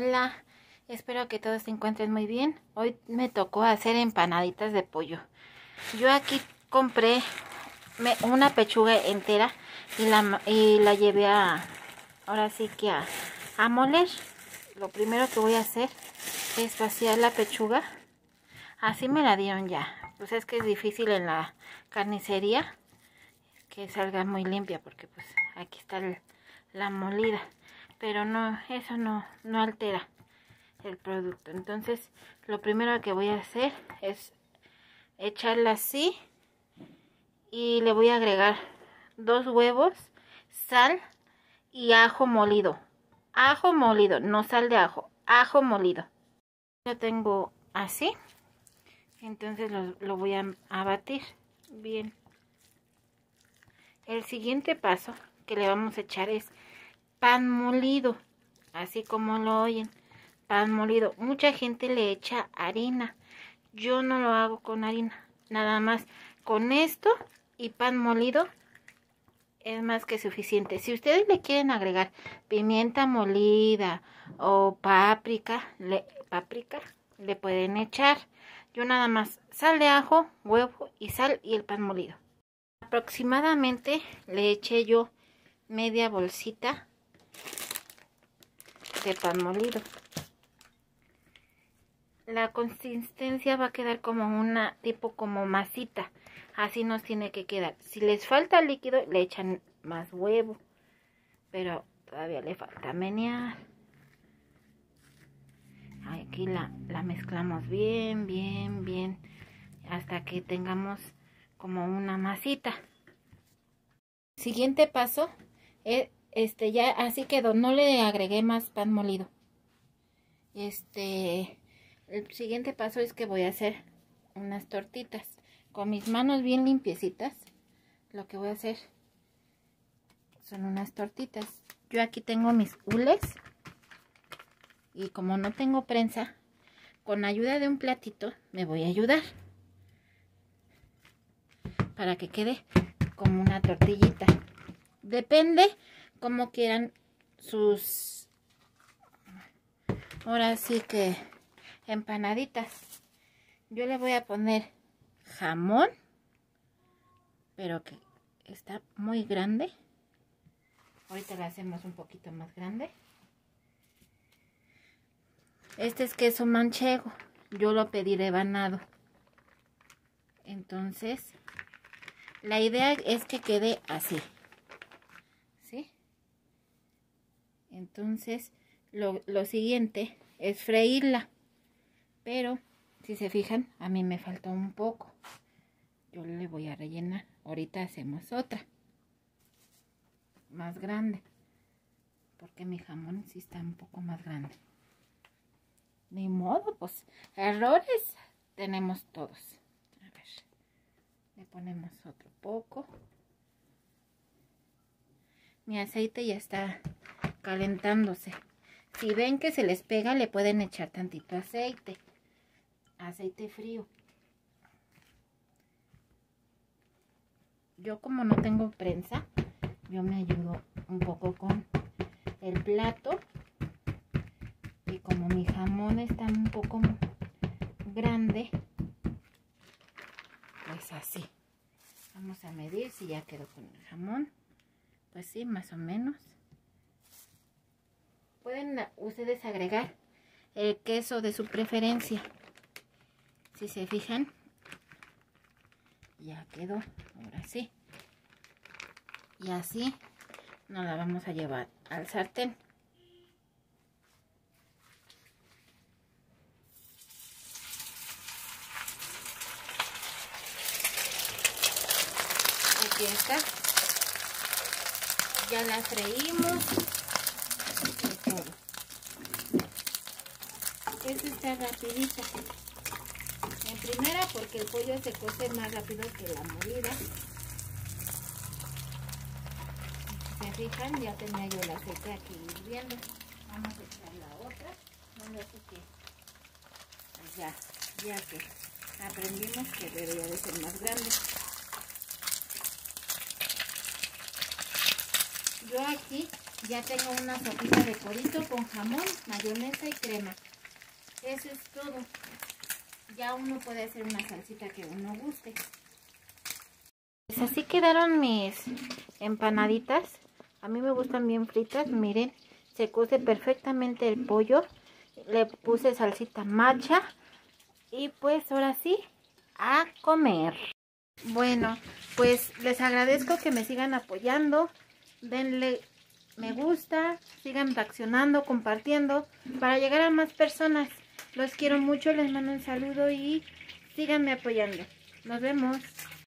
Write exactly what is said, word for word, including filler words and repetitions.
Hola, espero que todos se encuentren muy bien. Hoy me tocó hacer empanaditas de pollo. Yo aquí compré una pechuga entera y la, y la llevé a, ahora sí que a, a moler. Lo primero que voy a hacer es vaciar la pechuga. Así me la dieron ya. Pues es que es difícil en la carnicería que salga muy limpia porque pues aquí está el, la molida. Pero no, eso no, no altera el producto. Entonces lo primero que voy a hacer es echarla así y le voy a agregar dos huevos, sal y ajo molido. Ajo molido, no sal de ajo, ajo molido. Lo tengo así, entonces lo, lo voy a, a batir bien. El siguiente paso que le vamos a echar es pan molido, así como lo oyen, pan molido. Mucha gente le echa harina, yo no lo hago con harina, nada más con esto y pan molido es más que suficiente. Si ustedes le quieren agregar pimienta molida o páprica, le, páprica, le pueden echar. Yo nada más sal de ajo, huevo y sal y el pan molido. Aproximadamente le eché yo media bolsita de pan molido. La consistencia va a quedar como una tipo como masita, así nos tiene que quedar. Si les falta líquido le echan más huevo, pero todavía le falta menear. Aquí la, la mezclamos bien, bien, bien, hasta que tengamos como una masita. Siguiente paso, es, este ya así quedó, no le agregué más pan molido. Este, el siguiente paso es que voy a hacer unas tortitas con mis manos bien limpiecitas. Lo que voy a hacer son unas tortitas. Yo aquí tengo mis hules y como no tengo prensa, con ayuda de un platito me voy a ayudar para que quede como una tortillita. Depende como quieran sus, ahora sí que empanaditas. Yo le voy a poner jamón, pero que está muy grande. Ahorita la hacemos un poquito más grande. Este es queso manchego, yo lo pedí rebanado. Entonces la idea es que quede así, ¿sí? Entonces lo, lo siguiente es freírla, pero si se fijan a mí me faltó un poco. Yo le voy a rellenar. Ahorita hacemos otra más grande porque mi jamón sí está un poco más grande. Ni modo, pues errores tenemos todos. A ver, le ponemos otro poco. Mi aceite ya está calentándose. Si ven que se les pega, le pueden echar tantito aceite. Aceite frío. Yo como no tengo prensa, yo me ayudo un poco con el plato. Y como mi jamón está un poco grande, pues así. Vamos a medir si ya quedó con el jamón. Pues sí, más o menos. Pueden ustedes agregar el queso de su preferencia. Si se fijan, ya quedó. Ahora sí. Y así nos la vamos a llevar al sartén. Aquí está. Ya la freímos y todo. Esta está rapidita. En primera porque el pollo se cose más rápido que la molida. Si se fijan, ya tenía yo el aceite aquí hirviendo. Vamos a echar la otra. Donde así que pues ya, ya que aprendimos que debería de ser más grande. Yo aquí Ya tengo una sopita de codito con jamón, mayonesa y crema. Eso es todo. Ya uno puede hacer una salsita que uno guste. Pues así quedaron mis empanaditas. A mí me gustan bien fritas. Miren, se cose perfectamente el pollo. Le puse salsita macha. Y pues ahora sí, a comer. Bueno, pues les agradezco que me sigan apoyando. Denle me gusta, sigan reaccionando, compartiendo para llegar a más personas. Los quiero mucho, les mando un saludo y síganme apoyando. Nos vemos.